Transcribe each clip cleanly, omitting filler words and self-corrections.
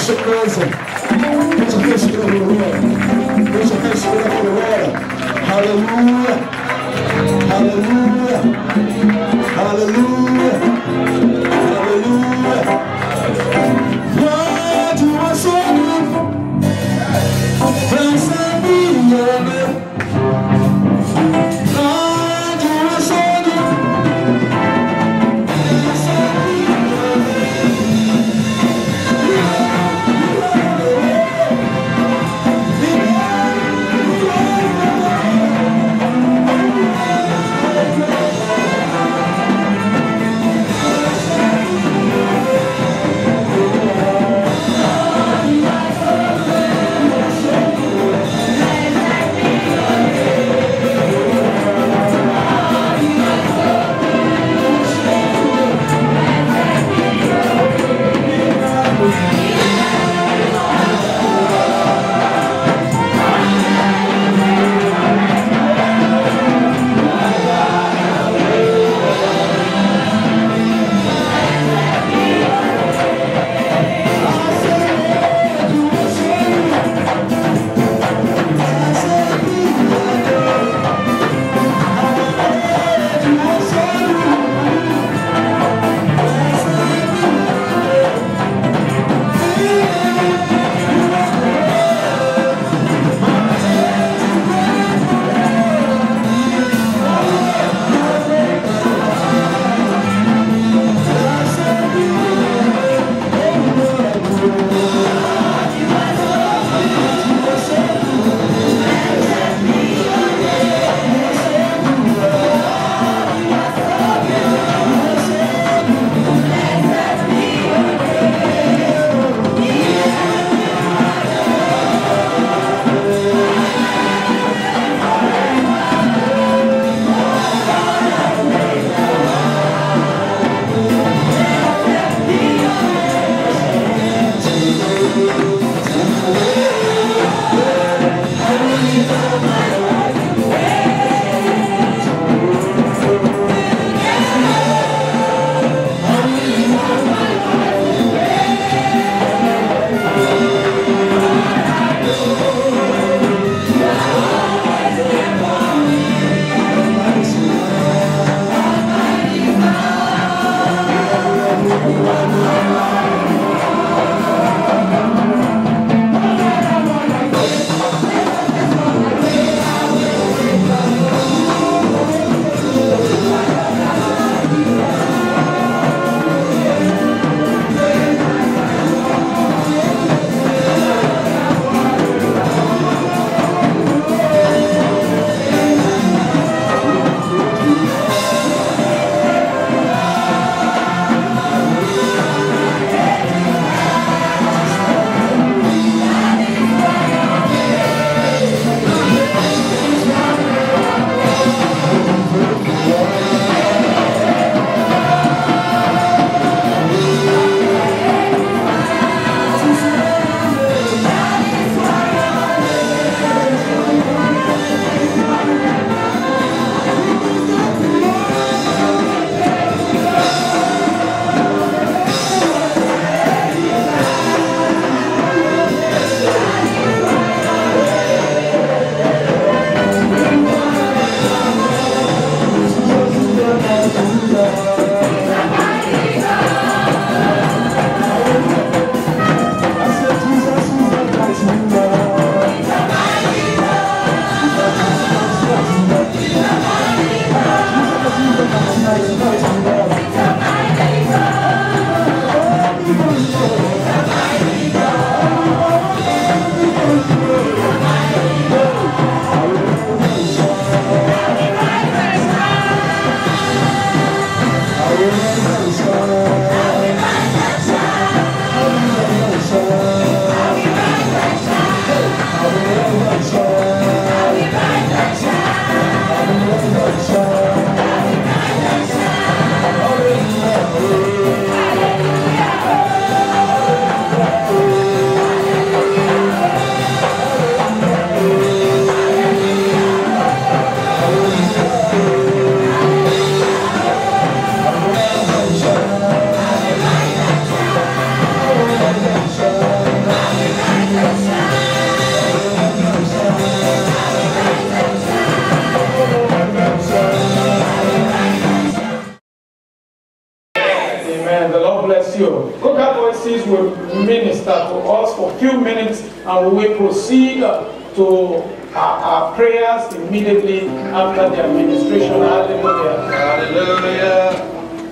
worship music. Put your hands together for the Lord. Put your hands together for the Lord. Hallelujah. Hallelujah. Hallelujah. Hallelujah. Lord, you are so good. Blessed be your name. Lord, you are so good. Blessed be your name. we will proceed to our prayers immediately after the administration. Hallelujah. Hallelujah.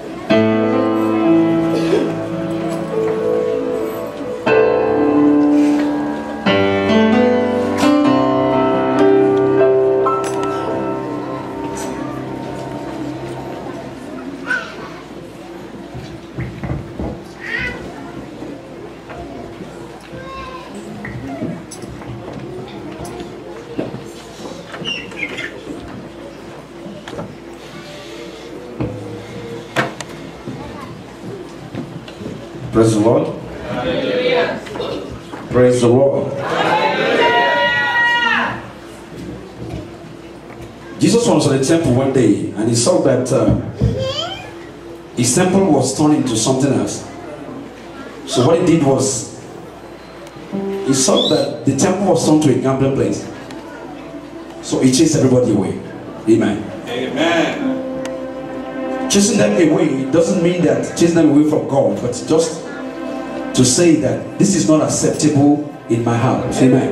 Praise the Lord. Hallelujah. Praise the Lord. Hallelujah. Jesus was at the temple one day and he saw that his temple was turned into something else. So what he did was, he saw that the temple was turned to a gambling place. So he chased everybody away. Amen. Amen. Chasing them away doesn't mean that chasing them away from God, but just to say that this is not acceptable in my house. Amen.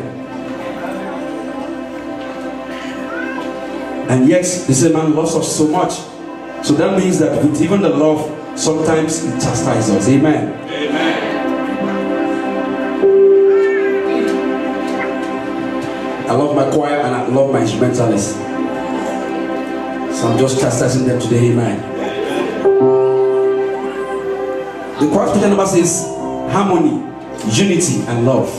And yet the same man loves us so much. So that means that with even the love, sometimes it chastises us. Amen. Amen. I love my choir and I love my instrumentalists. So I'm just chastising them today. Amen. The choir scripture number says harmony, unity, and love.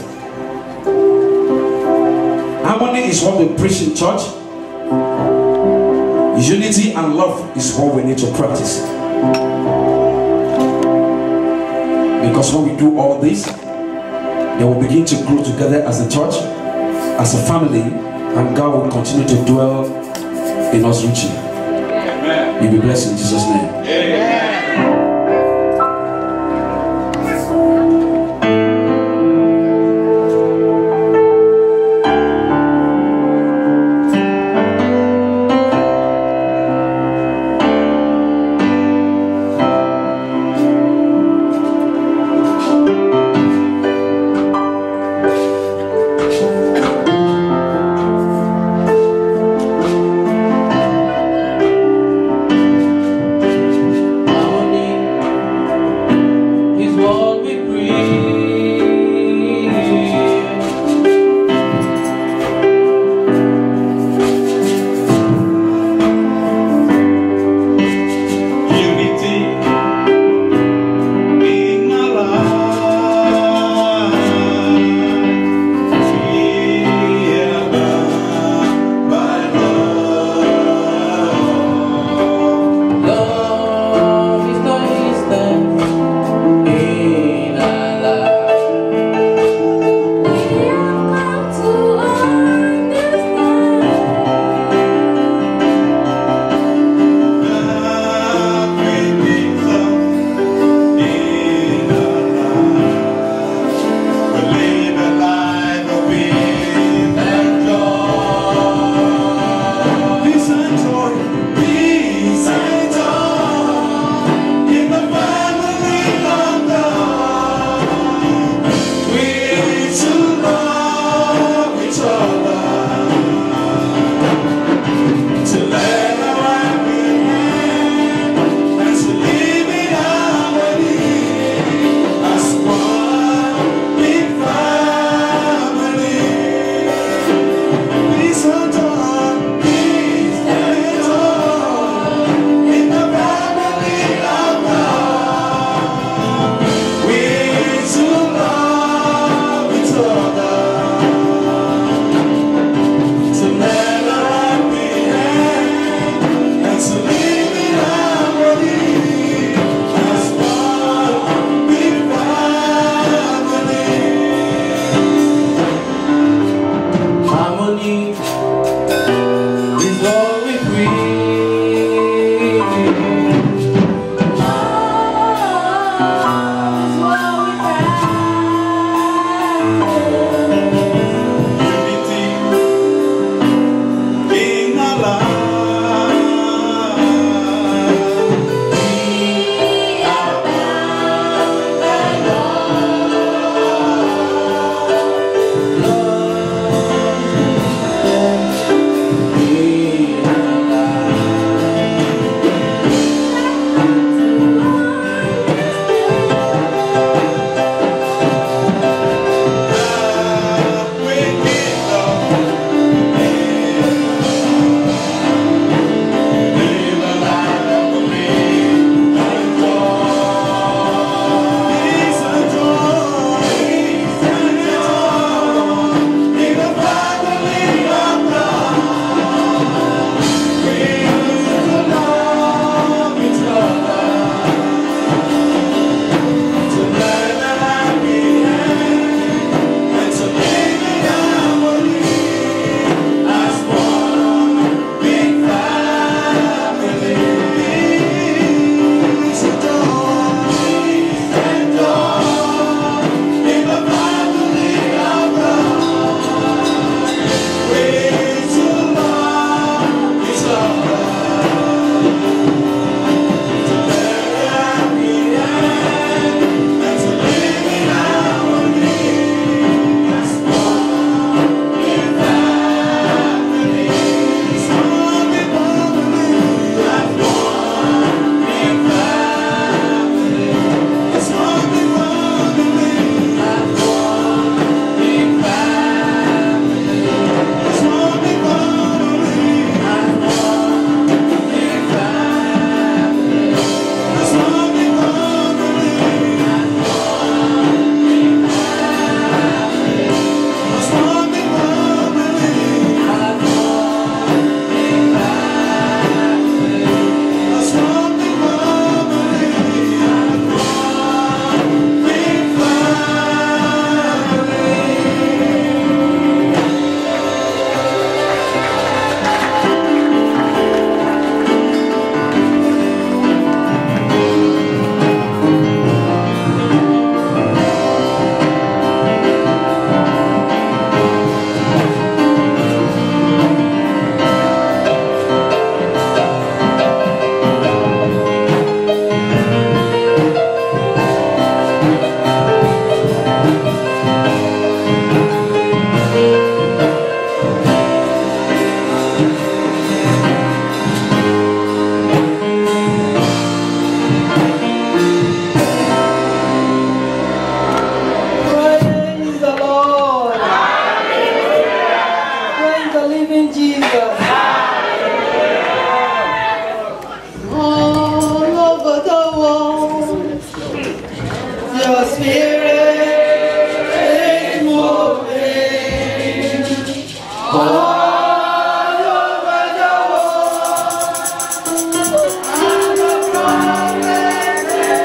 Harmony is what we preach in church. Unity and love is what we need to practice. Because when we do all this, they will begin to grow together as a church, as a family, and God will continue to dwell in us richly. Amen. You'll be blessed in Jesus' name. Amen. Harmony, living Jesus. All over the world, your spirit is moving. All over the world, and the promise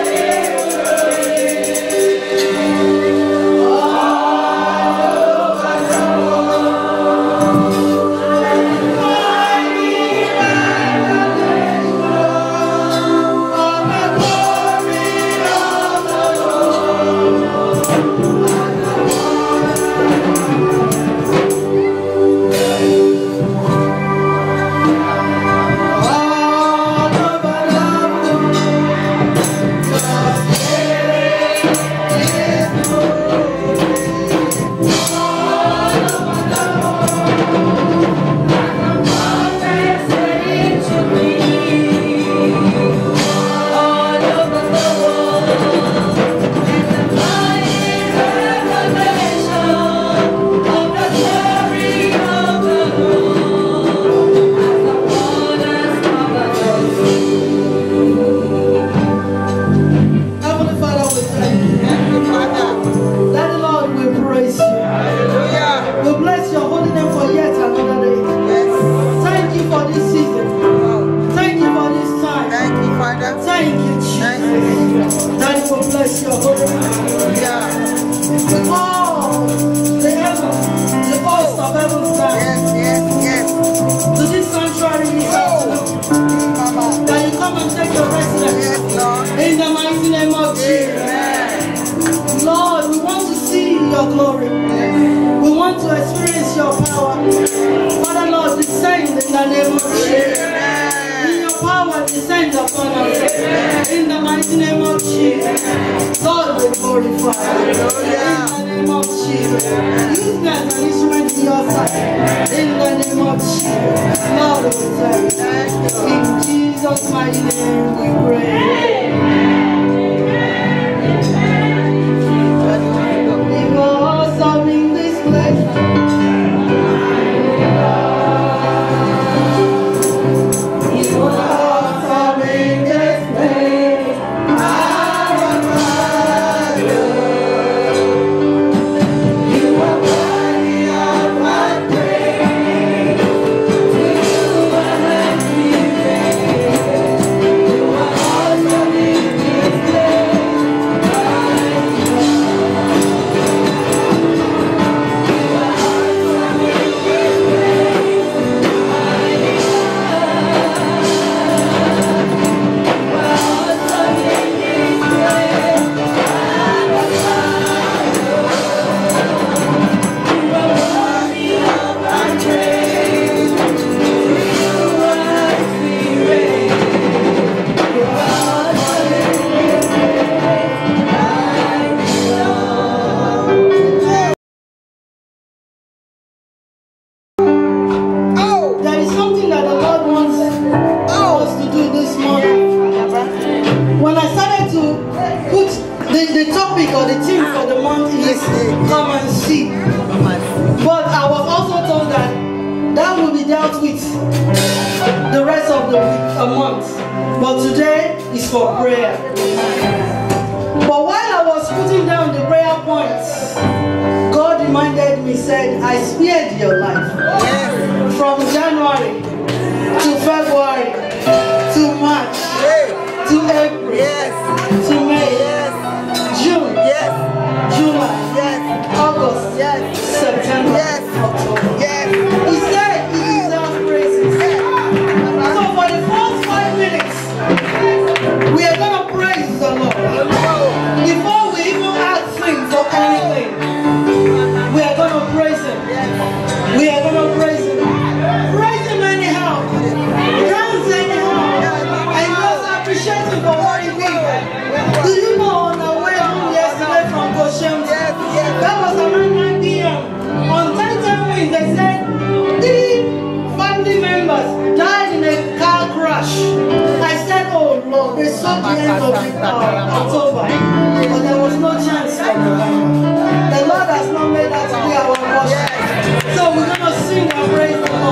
October, but there was no chance for November. The Lord has not made that to be our portion. So we're going to sing and praise the Lord.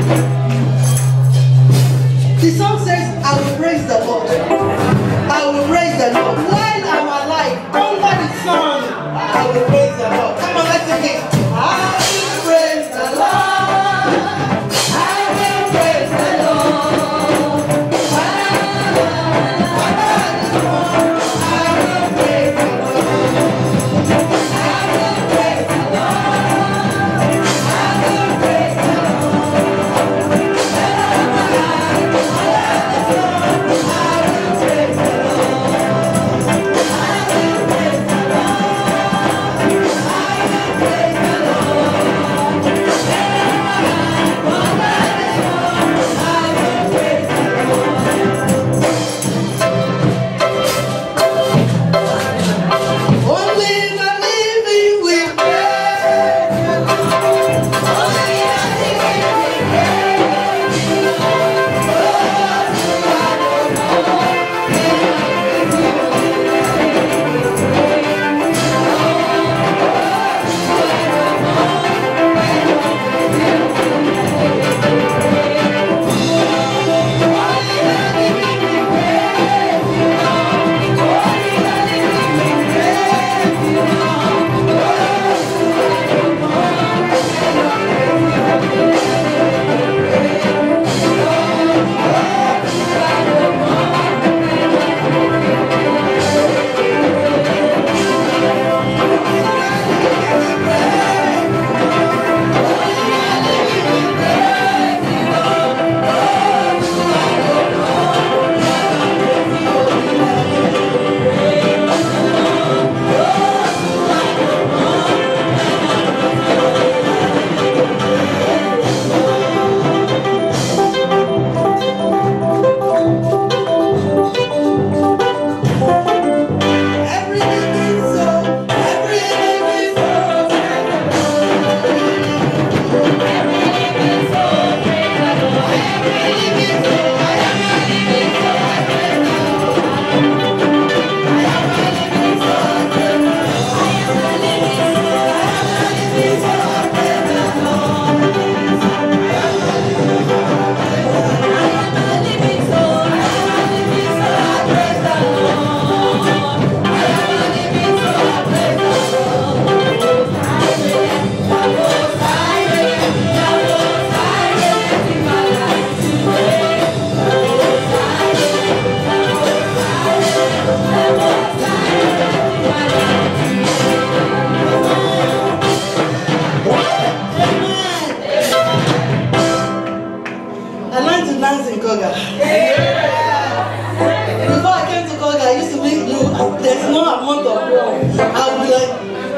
The song says, I will praise the Lord. I will praise the Lord. While I'm alive, under the sun, I will praise the Lord. Come on, let's sing it. I will praise the Lord. I will praise the Lord. While I'm alive, I will praise the Lord. I will praise the Lord. I will praise the Lord. Dance in COGA. Before I came to COGA, I used to make blue. There's no amount of wrong. I would be like,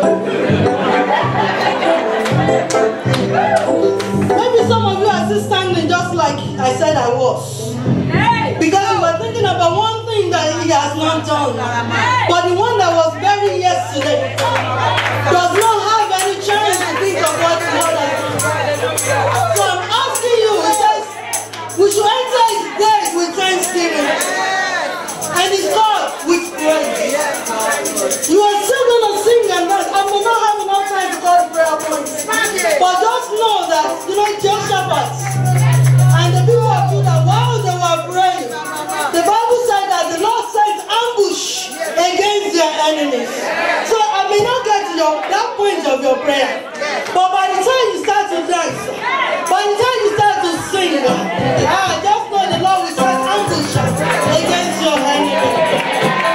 maybe some of you are still standing just like I said I was. Because you were thinking about one thing that he has not done. But the one that was buried yesterday does not have any chance to think of what God has done. So I'm asking you, it says, we should enter his gate with thanksgiving and his God with praise. You are still going to sing and dance. I may not have enough time to call prayer points. But just know that, Jehoshaphat and the people of Judah, while they were praying, the Bible said that the Lord sent ambush against their enemies. So I may not get to that point of your prayer. But by the time you start to dance, by the time you start to sing, just know the Lord will send ambush against your enemies.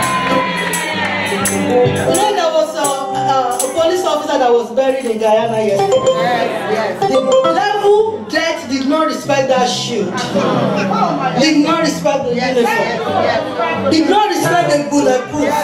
There was a police officer that was buried in Guyana yesterday. Yes. The level death did not respect that shield. Did not respect the uniform. Did not respect the bulletproof.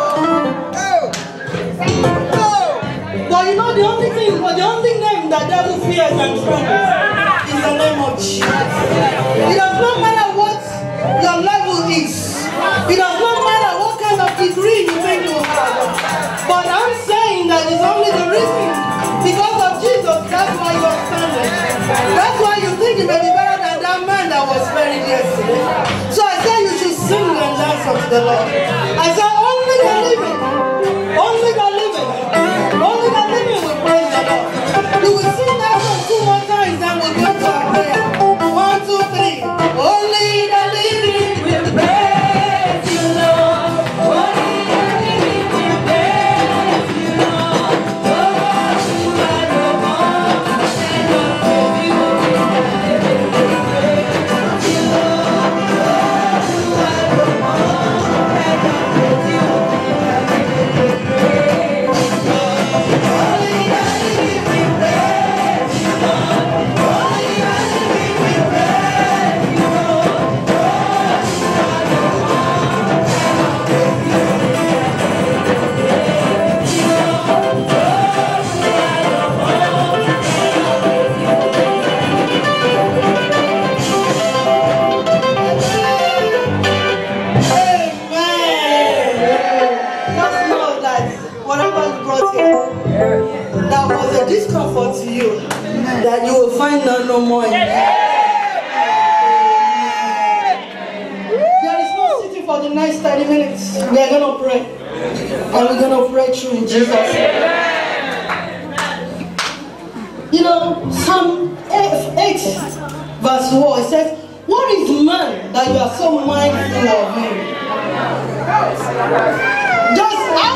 But the only name that devil fears and trembles is the name of Jesus. It does not matter what your level is. It does not matter what kind of degree you think you have. But I'm saying that it's only the reason. Because of Jesus, that's why you are standing. That's why you think you may be better than that man that was buried yesterday. So I say you should sing and dance unto the Lord. I say only the living, only the living, only the living will praise the Lord. You will sing that song 2 more times and we'll go to our prayer. 30 minutes, we are going to pray. And we're going to pray through in Jesus' name. You know, Psalm 8, verse 4, it says, what is man that you are so mindful of him? Just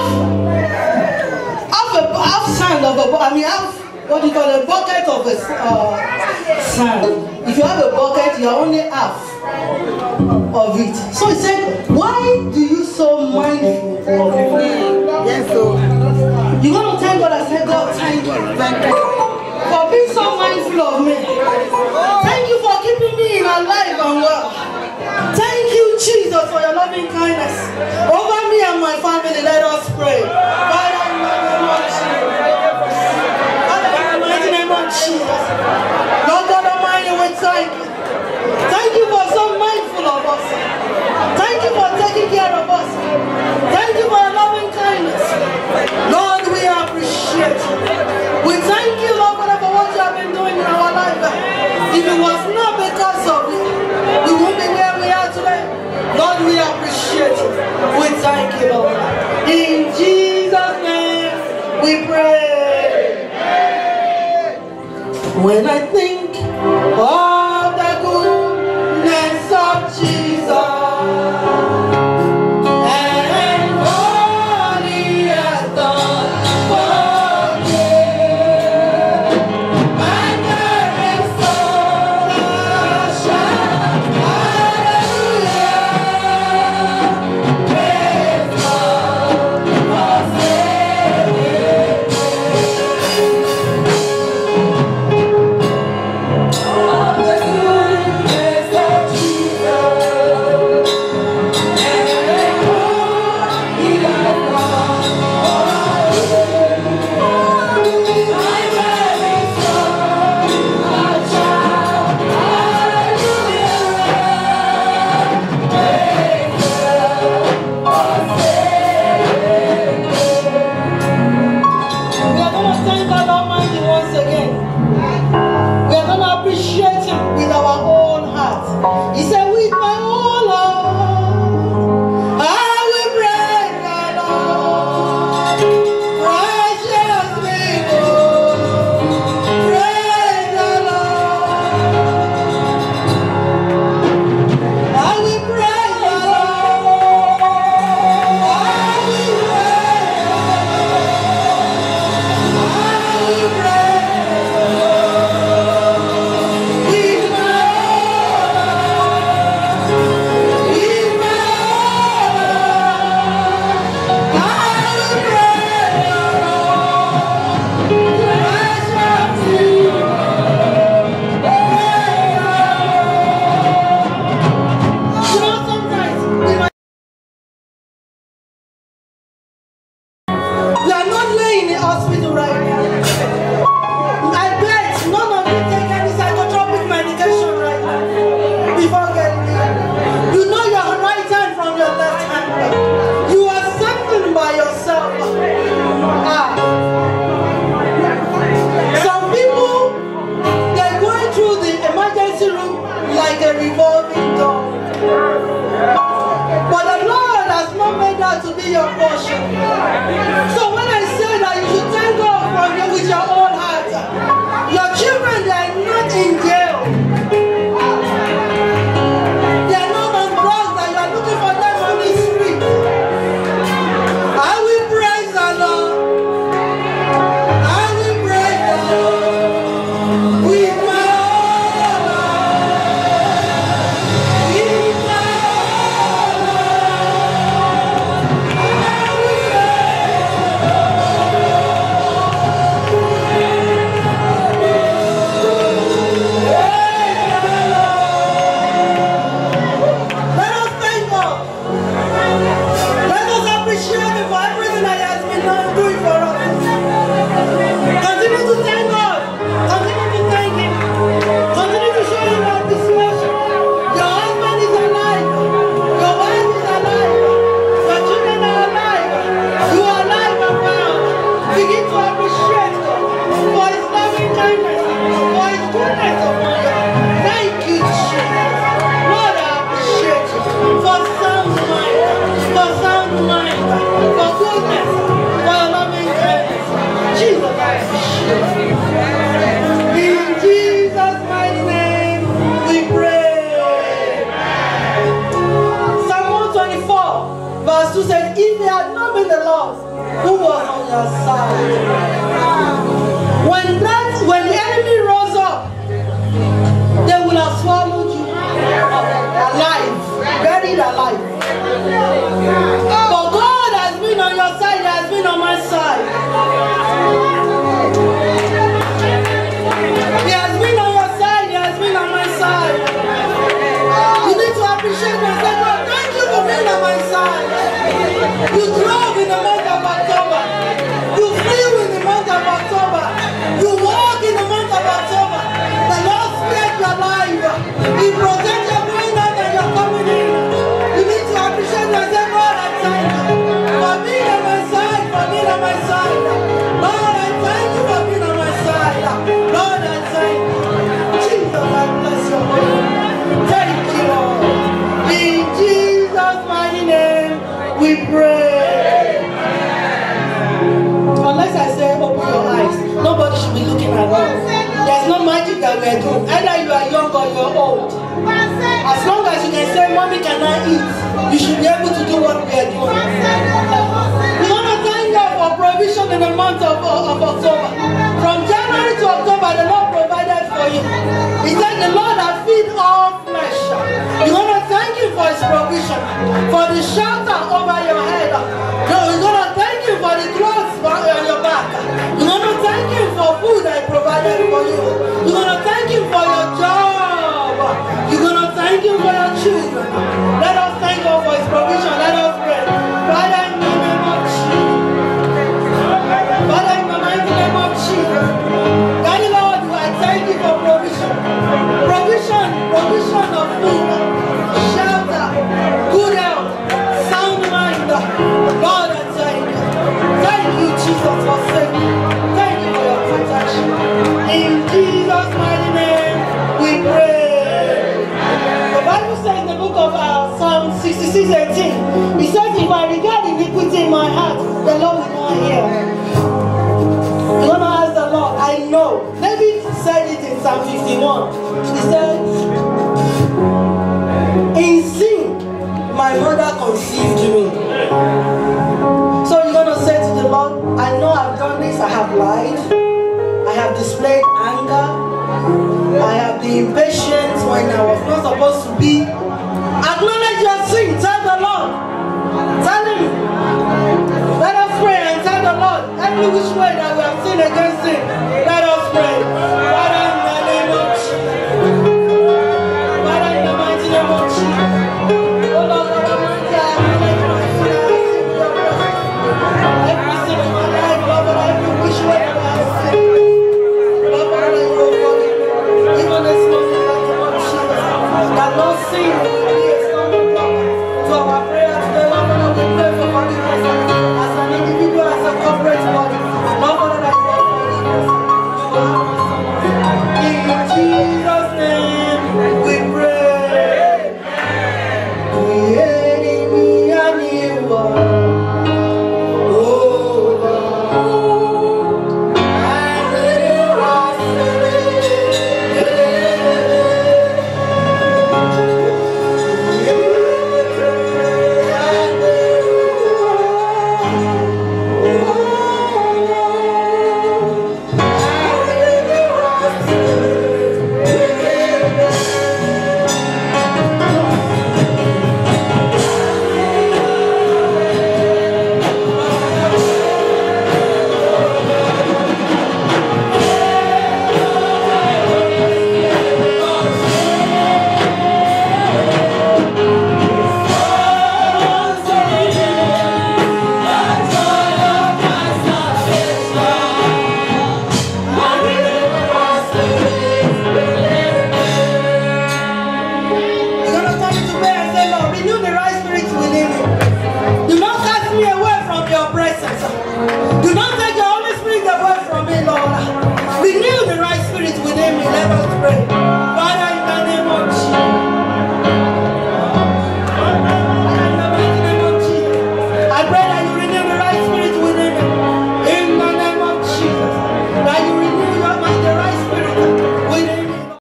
have sand of a, what do you call a bucket of sand. If you have a bucket, you are only half of it. So he said, why do you so mindful of me? Yes, so you're going to thank God and say, God, thank you for being so mindful of me. Thank you for keeping me alive and well. Thank you, Jesus, for your loving kindness. Over me and my family, let us pray. Father, in the name of Jesus. Father, in the mighty name of Jesus. Lord God Almighty, we thank you. Thank you for so mindful of us. Thank you for taking care of us. Thank you for your loving kindness. Lord, we appreciate you. We thank you, Lord, for what you have been doing in our life. If it was not because of you, we won't be where we are today. Lord, we appreciate you. We thank you, Lord. In Jesus' name, we pray. When I think of the goodness of Jesus, other side. When the enemy rose up, they will have swallowed you alive, buried alive. But God has been on your side, He has been on my side. He has been on your side, He has been on my side. You need to appreciate and say, God, thank you for being on my side. You drove in the month of October. You flew in the month of October. You walk in the month of October. The Lord spared your life. He protected your going out and your coming in. You need to appreciate and say, God, I thank you for being on my side, for being on my side. Lord, I thank you for being on my side. Lord, I thank you. Jesus, I bless your name. Thank you, Lord. In Jesus' mighty name, we pray. Unless I say open your eyes, nobody should be looking at us. There's no magic that we are doing. Either you are young or you are old. As long as you can say, Mommy, can I eat? You should be able to do what we are doing. We want to thank God for provision in the month of October. From January to October, the Lord provided for you. He said the Lord has fed all flesh. We want to thank Him for His provision, for the shelter over your head. No, we're going to thank Him for the clothes on your back. We're going to thank Him for food that He provided for you. We're going to thank Him for your job. You're going to thank Him for your children. Let us thank God for His provision. Let us pray. Father, in the name of Jesus. Father, in the mighty name of Jesus. Daddy Lord, I thank you for provision. Provision of food, shelter, good health, sound mind. Lord, I thank you. Thank you, Jesus, for saving. Thank you for your protection. In Jesus' mighty name, we pray. The Bible says in the book of Psalm 66:18, it says, if I regard iniquity in my heart, the Lord will not hear. You're going to ask the Lord, I know. David said it in Psalm 51. He said, in sin, my mother conceived me. So you're going to say to the Lord, I know I've done this, I have lied, I have displayed anger, I have been impatient when I was not supposed to be. Acknowledge your sin, tell the Lord, tell Him. Let us pray and tell the Lord every which way that we have sinned against Him. Let us pray. Father, in the name of Jesus. Father, in the mighty name of Jesus. Oh Lord, God Almighty, I acknowledge my sin. I receive your blessing. Every sin in my life, Lord, every which way that I have sinned. Lord, Father, you will forgive me. Even this morning, in the name of Jesus, that no sin